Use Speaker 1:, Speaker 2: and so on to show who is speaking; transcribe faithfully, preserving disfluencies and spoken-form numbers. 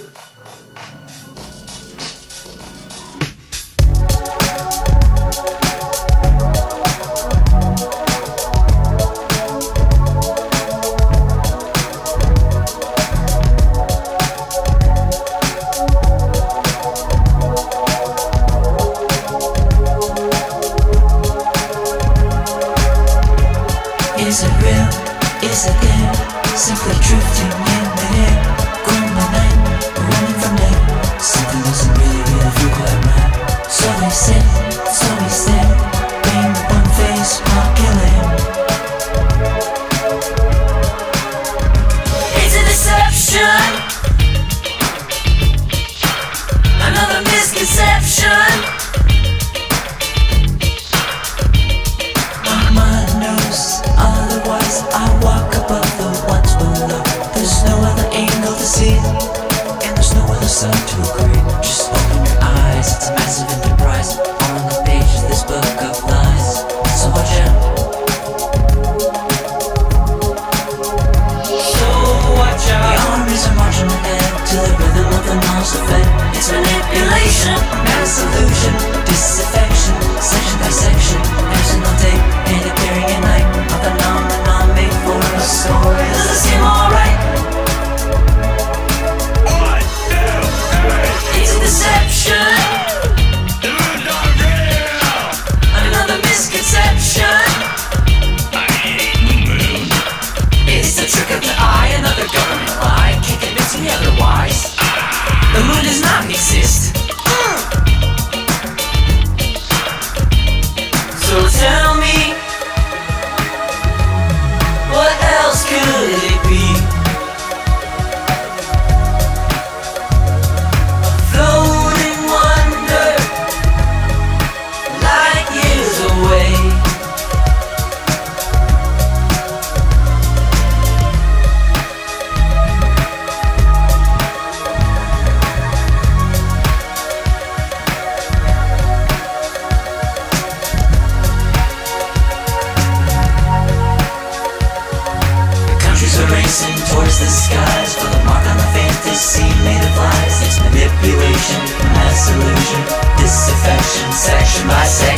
Speaker 1: Is it real? Is it there? Simply drifting in midair. Going by night, running from there. Something doesn't really, really feel quite right. So they said, so we said, being the one face Populaire. It's a deception. Another misconception. My mind knows otherwise. I walk above the ones below. There's no other angle to see, and there's no other side to agree. Just open your eyes, it's a massive enterprise. All on the pages, this book of lies. So watch out. So watch out. The armies are marching ahead to the rhythm of the noise effect. It's manipulation, mass illusion, disaffection, section by section. There's no day, and appearing at night. A phenomenon made for a story. Does it seem alright?
Speaker 2: One, two, three.
Speaker 1: It's a deception.
Speaker 2: Dude, not real.
Speaker 1: Another misconception.
Speaker 2: I hate the moon.
Speaker 1: It's the trick of the eye. Another government lie. Can't convince me otherwise. The moon does not exist. So tell me, what else could it be? Floating wonder, light years away. Racing towards the skies for the mark on the fantasy made of lies. It's manipulation, mass illusion, disaffection, section by section.